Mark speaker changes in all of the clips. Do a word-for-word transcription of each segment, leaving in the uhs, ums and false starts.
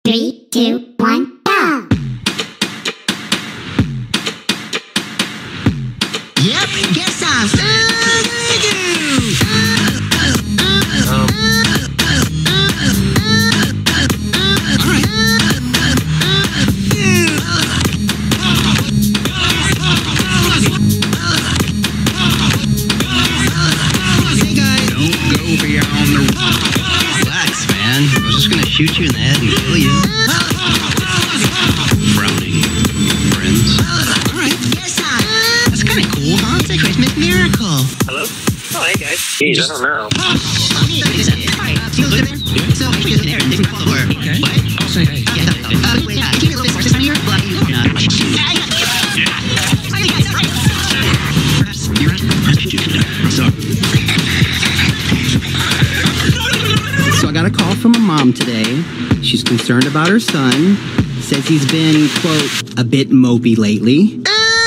Speaker 1: Three, two, one, go!
Speaker 2: Yep, guess I'm so um. Alright. Hey guys.
Speaker 3: Don't go beyond the... Relax, man. I was just gonna shoot you in the head and kill you. Frowning. Friends.
Speaker 2: Alright, yes, I... That's kinda cool, huh? It's a Christmas miracle.
Speaker 4: Hello? Oh, hey guys. Jeez, I don't know.
Speaker 2: So, here's an errand. They can follow her.
Speaker 3: Okay.
Speaker 2: What?
Speaker 3: I'll say hey.
Speaker 2: Yeah, uh, wait, uh, can you a little bit more system here? Well, you know.
Speaker 5: So I got a call from a mom today. She's concerned about her son. Says he's been, quote, a bit mopey lately.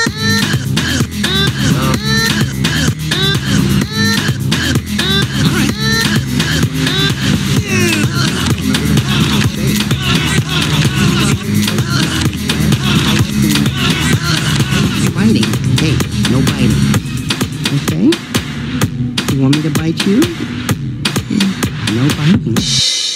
Speaker 5: Biting. Hey, no biting. Okay? You want me to bite you? No biting.